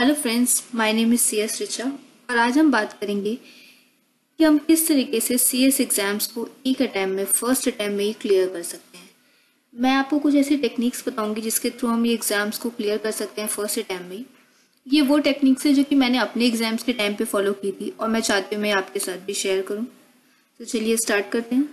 Hello friends, my name is CS Richa और आज हम बात करेंगे कि हम किस तरीके से CS एग्ज़ाम्स को एक अटैम्प्ट में फर्स्ट अटैम्प्ट में ही क्लियर कर सकते हैं। मैं आपको कुछ ऐसी टेक्निक्स बताऊंगी जिसके थ्रू हम ये एग्ज़ाम्स को क्लियर कर सकते हैं फर्स्ट अटैम्प्ट में। ये वो टेक्निक्स है जो कि मैंने अपने एग्ज़ाम्स के टाइम पे फॉलो की थी और मैं चाहती हूँ मैं आपके साथ भी शेयर करूँ। तो चलिए स्टार्ट करते हैं।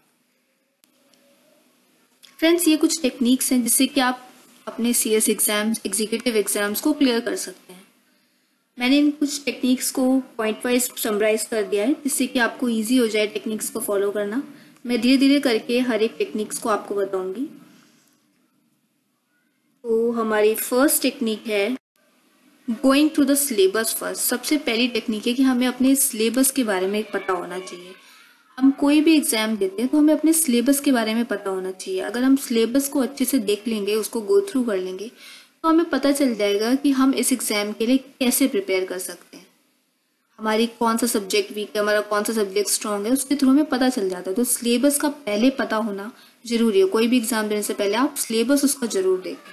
फ्रेंड्स, ये कुछ टेक्निक्स हैं जिससे कि आप अपने CS एग्ज़ाम्स, एग्जीक्यूटिव एग्ज़ाम्स को क्लियर कर सकते हैं। मैंने इन कुछ टेक्निक्स को पॉइंट वाइज समराइज कर दिया है जिससे कि आपको इजी हो जाए टेक्निक्स को फॉलो करना। मैं धीरे धीरे करके हर एक टेक्निक्स को आपको बताऊंगी। तो हमारी फर्स्ट टेक्निक है going through the syllabus first. सबसे पहली टेक्निक है कि हमें अपने सिलेबस के बारे में पता होना चाहिए। हम कोई भी एग्जाम देते हैं तो हमें अपने सिलेबस के बारे में पता होना चाहिए। अगर हम सिलेबस को अच्छे से देख लेंगे, उसको गो थ्रू कर लेंगे, तो हमें पता चल जाएगा कि हम इस एग्जाम के लिए कैसे प्रिपेयर कर सकते हैं। हमारी कौन सा सब्जेक्ट वीक है, हमारा कौन सा सब्जेक्ट स्ट्रांग है, उसके थ्रू हमें पता चल जाता है। तो सिलेबस का पहले पता होना जरूरी है। कोई भी एग्जाम देने से पहले आप सिलेबस उसका जरूर देखें।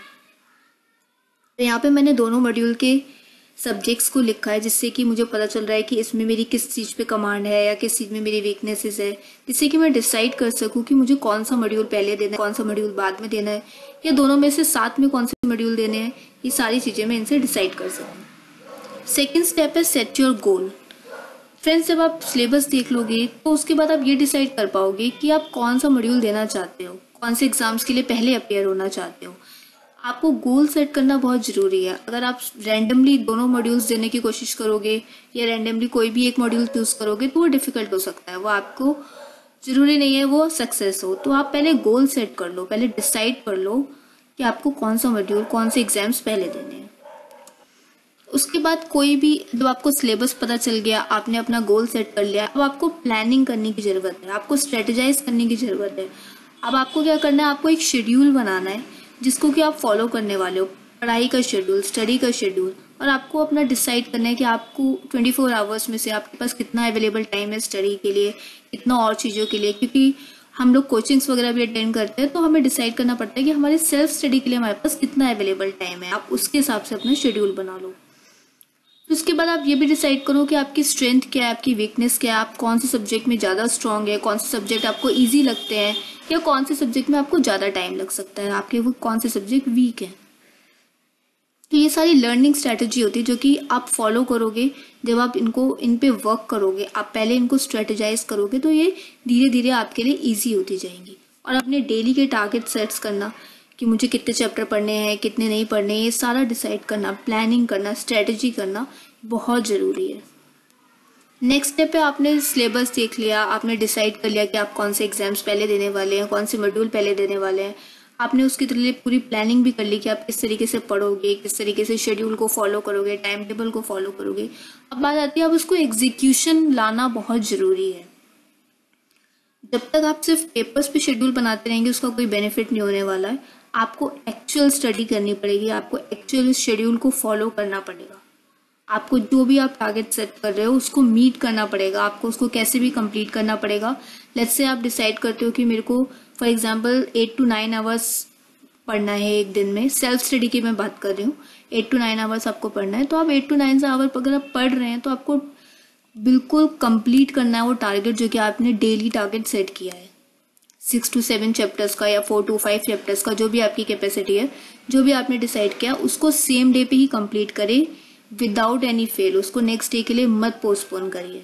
तो यहाँ पे मैंने दोनों मॉड्यूल के सब्जेक्ट्स को लिखा है जिससे कि मुझे पता चल रहा है कि इसमें मेरी किस चीज़ पे कमांड है या किस चीज़ में मेरी वीकनेसेस है, जिससे कि मैं डिसाइड कर सकूं कि मुझे कौन सा मॉड्यूल पहले देना है, कौन सा मॉड्यूल बाद में देना है, या दोनों में से साथ में कौन से मॉड्यूल देने हैं। ये सारी चीज़ें मैं इनसे डिसाइड कर सकूँ। सेकेंड स्टेप है सेट योर गोल। फ्रेंड्स, जब आप सिलेबस देख लोगे तो उसके बाद आप ये डिसाइड कर पाओगे कि आप कौन सा मॉड्यूल देना चाहते हो, कौन से एग्जाम्स के लिए पहले अपेयर होना चाहते हो। आपको गोल सेट करना बहुत ज़रूरी है। अगर आप रैंडमली दोनों मॉड्यूल्स देने की कोशिश करोगे या रैंडमली कोई भी एक मॉड्यूल चूज करोगे तो वो डिफिकल्ट हो सकता है। वो आपको ज़रूरी नहीं है वो सक्सेस हो। तो आप पहले गोल सेट कर लो, पहले डिसाइड कर लो कि आपको कौन सा मॉड्यूल, कौन से एग्जाम्स पहले देने हैं। उसके बाद कोई भी, जब आपको सिलेबस पता चल गया, आपने अपना गोल सेट कर लिया, अब आपको प्लानिंग करने की ज़रूरत है, आपको स्ट्रेटेजाइज करने की ज़रूरत है। अब आपको क्या करना है, आपको एक शेड्यूल बनाना है जिसको कि आप फॉलो करने वाले हो। पढ़ाई का शेड्यूल, स्टडी का शेड्यूल। और आपको अपना डिसाइड करना है कि आपको 24 आवर्स में से आपके पास कितना अवेलेबल टाइम है स्टडी के लिए, कितना और चीज़ों के लिए। क्योंकि हम लोग कोचिंग्स वगैरह भी अटेंड करते हैं तो हमें डिसाइड करना पड़ता है कि हमारे सेल्फ स्टडी के लिए हमारे पास कितना अवेलेबल टाइम है। आप उसके हिसाब से अपना शेड्यूल बना लो। उसके बाद आप ये भी डिसाइड करो कि आपकी स्ट्रेंथ क्या है, आपकी वीकनेस क्या है, आप कौन से सब्जेक्ट में ज़्यादा स्ट्रांग है, कौन से सब्जेक्ट आपको इजी लगते हैं, या कौन से सब्जेक्ट में आपको ज़्यादा टाइम लग सकता है, आपके वो कौन से सब्जेक्ट वीक हैं। तो ये सारी लर्निंग स्ट्रैटेजी होती है जो कि आप फॉलो करोगे। जब आप इन पे वर्क करोगे, आप पहले इनको स्ट्रेटेजाइज करोगे तो ये धीरे धीरे आपके लिए ईजी होती जाएंगी। और अपने डेली के टारगेट सेट्स करना कि मुझे कितने चैप्टर पढ़ने हैं, कितने नहीं पढ़ने, ये सारा डिसाइड करना, प्लानिंग करना, स्ट्रेटजी करना बहुत ज़रूरी है। नेक्स्ट स्टेप पे आपने सिलेबस देख लिया, आपने डिसाइड कर लिया कि आप कौन से एग्जाम्स पहले देने वाले हैं, कौन से मॉड्यूल पहले देने वाले हैं। आपने उसके लिए पूरी प्लानिंग भी कर ली कि आप किस तरीके से पढ़ोगे, किस तरीके से शेड्यूल को फॉलो करोगे, टाइम टेबल को फॉलो करोगे। अब बात आती है, अब उसको एग्जीक्यूशन लाना बहुत ज़रूरी है। जब तक आप सिर्फ पेपर्स पे शेड्यूल बनाते रहेंगे उसका कोई बेनिफिट नहीं होने वाला है। आपको एक्चुअल स्टडी करनी पड़ेगी, आपको एक्चुअल शेड्यूल को फॉलो करना पड़ेगा। आपको जो भी आप टारगेट सेट कर रहे हो उसको मीट करना पड़ेगा, आपको उसको कैसे भी कंप्लीट करना पड़ेगा। लेट्स से आप डिसाइड करते हो कि मेरे को फॉर एग्जांपल 8 to 9 आवर्स पढ़ना है एक दिन में, सेल्फ स्टडी की मैं बात कर रही हूँ। 8 to 9 आवर्स आपको पढ़ना है, तो आप 8 to 9 आवर अगर आप पढ़ रहे हैं तो आपको बिल्कुल कंप्लीट करना है वो टारगेट जो कि आपने डेली टारगेट सेट किया है। 6 to 7 चैप्टर्स का या 4 to 5 चैप्टर्स का, जो भी आपकी कैपेसिटी है, जो भी आपने डिसाइड किया उसको सेम डे पे ही कंप्लीट करें विदाउट एनी फेल। उसको नेक्स्ट डे के लिए मत पोस्टपोन करिए।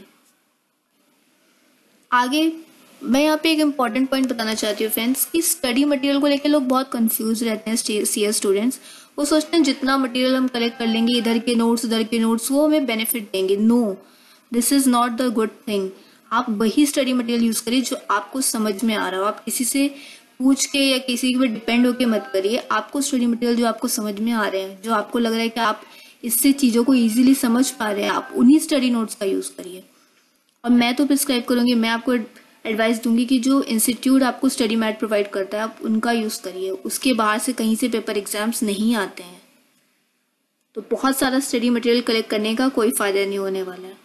आगे मैं यहाँ पे एक इम्पॉर्टेंट पॉइंट बताना चाहती हूँ फ्रेंड्स कि स्टडी मटेरियल को लेकर लोग बहुत कंफ्यूज रहते हैं। CS स्टूडेंट्स वो सोचते हैं जितना मटेरियल हम कलेक्ट कर लेंगे, इधर के नोट्स उधर के नोट्स, वो हमें बेनिफिट देंगे। No, this is not the good thing. आप वही स्टडी मटेरियल यूज करिए जो आपको समझ में आ रहा हो। आप किसी से पूछ के या किसी पे डिपेंड होके मत करिए। आपको स्टडी मटेरियल जो आपको समझ में आ रहे हैं, जो आपको लग रहा है कि आप इससे चीज़ों को इजीली समझ पा रहे हैं, आप उन्हीं स्टडी नोट्स का यूज़ करिए। और मैं तो प्रिस्क्राइब करूँगी, मैं आपको एडवाइस दूंगी कि जो इंस्टीट्यूट आपको स्टडी मैट प्रोवाइड करता है आप उनका यूज़ करिए। उसके बाहर से कहीं से पेपर एग्जाम्स नहीं आते हैं, तो बहुत सारा स्टडी मटेरियल कलेक्ट करने का कोई फ़ायदा नहीं होने वाला है।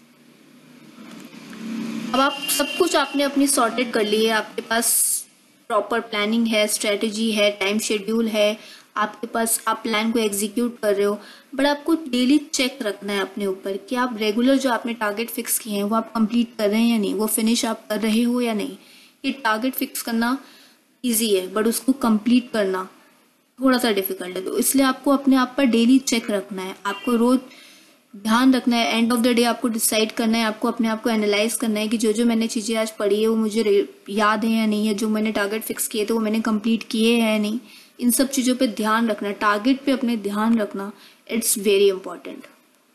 अब आप सब कुछ आपने अपनी सॉर्टेड कर ली है, आपके पास प्रॉपर प्लानिंग है, स्ट्रेटजी है, टाइम शेड्यूल है, आपके पास, आप प्लान को एग्जीक्यूट कर रहे हो, बट आपको डेली चेक रखना है अपने ऊपर कि आप रेगुलर जो आपने टारगेट फिक्स किए हैं वो आप कंप्लीट कर रहे हैं या नहीं, वो फिनिश आप कर रहे हो या नहीं। ये टारगेट फिक्स करना ईजी है बट उसको कंप्लीट करना थोड़ा सा डिफिकल्ट है, तो इसलिए आपको अपने आप पर डेली चेक रखना है, आपको रोज ध्यान रखना है। एंड ऑफ द डे आपको डिसाइड करना है, आपको अपने आप को एनालाइज करना है कि जो जो मैंने चीज़ें आज पढ़ी है वो मुझे याद है या नहीं है, जो मैंने टारगेट फिक्स किए थे वो मैंने कंप्लीट किए हैं या नहीं। इन सब चीज़ों पे ध्यान रखना, टारगेट पे अपने ध्यान रखना, it's very important.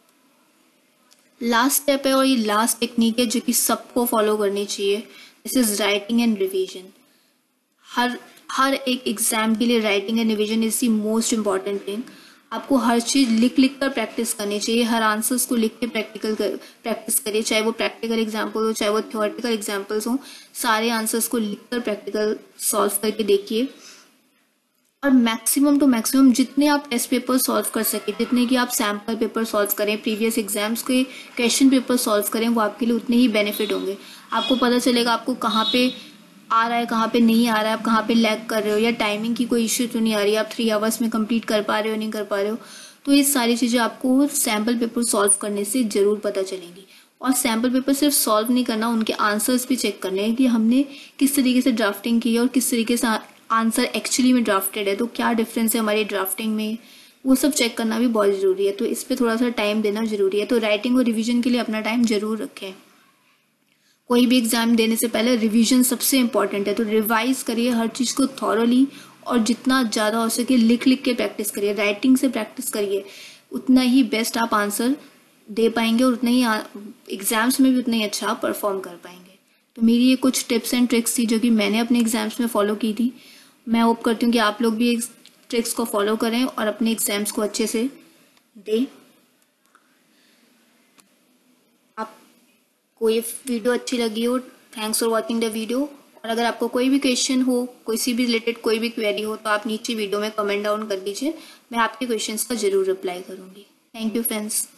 Last step है और ये लास्ट टेक्निक है जो कि सबको फॉलो करनी चाहिए, this is writing and revision. हर एक एग्जाम के लिए writing and revision is the most important thing. आपको हर चीज़ लिख लिख कर प्रैक्टिस करनी चाहिए, हर आंसर्स को लिख के प्रैक्टिस करिए, चाहे वो प्रैक्टिकल एग्जाम्पल हो चाहे वो थ्योरेटिकल एग्जाम्पल्स हो, सारे आंसर्स को लिख कर प्रैक्टिकल सॉल्व करके देखिए। और मैक्सिमम टू मैक्सिमम जितने आप टेस्ट पेपर सॉल्व कर सके, जितने कि आप सैम्पल पेपर सॉल्व करें, प्रीवियस एग्जाम्स के क्वेश्चन पेपर सॉल्व करें, वो आपके लिए उतने ही बेनिफिट होंगे। आपको पता चलेगा आपको कहाँ पे आ रहा है, कहाँ पे नहीं आ रहा है, आप कहाँ पे लैग कर रहे हो, या टाइमिंग की कोई इश्यू तो नहीं आ रही है, आप 3 आवर्स में कंप्लीट कर पा रहे हो नहीं कर पा रहे हो। तो ये सारी चीज़ें आपको सैम्पल पेपर सॉल्व करने से ज़रूर पता चलेंगी। और सैम्पल पेपर सिर्फ सॉल्व नहीं करना, उनके आंसर्स भी चेक करने हैं कि हमने किस तरीके से ड्राफ्टिंग की है और किस तरीके से आंसर एक्चुअली में ड्राफ्टेड है, तो क्या डिफरेंस है हमारी ड्राफ्टिंग में, वो सब चेक करना भी बहुत ज़रूरी है। तो इस पर थोड़ा सा टाइम देना ज़रूरी है। तो राइटिंग और रिविजन के लिए अपना टाइम ज़रूर रखें। कोई भी एग्जाम देने से पहले रिवीजन सबसे इम्पॉर्टेंट है, तो रिवाइज करिए हर चीज़ को थॉरोली, और जितना ज़्यादा हो सके लिख लिख के प्रैक्टिस करिए, राइटिंग से प्रैक्टिस करिए, उतना ही बेस्ट आप आंसर दे पाएंगे और उतना ही एग्जाम्स में भी उतना ही अच्छा आप परफॉर्म कर पाएंगे। तो मेरी ये कुछ टिप्स एंड ट्रिक्स थी जो कि मैंने अपने एग्जाम्स में फॉलो की थी। मैं होप करती हूँ कि आप लोग भी इस ट्रिक्स को फॉलो करें और अपने एग्जाम्स को अच्छे से दें। कोई वीडियो अच्छी लगी हो, thanks for watching the video. और अगर आपको कोई भी क्वेश्चन हो, कोई सी भी रिलेटेड कोई भी क्वेरी हो, तो आप नीचे वीडियो में कमेंट डाउन कर दीजिए, मैं आपके क्वेश्चंस का जरूर रिप्लाई करूँगी। Thank you friends.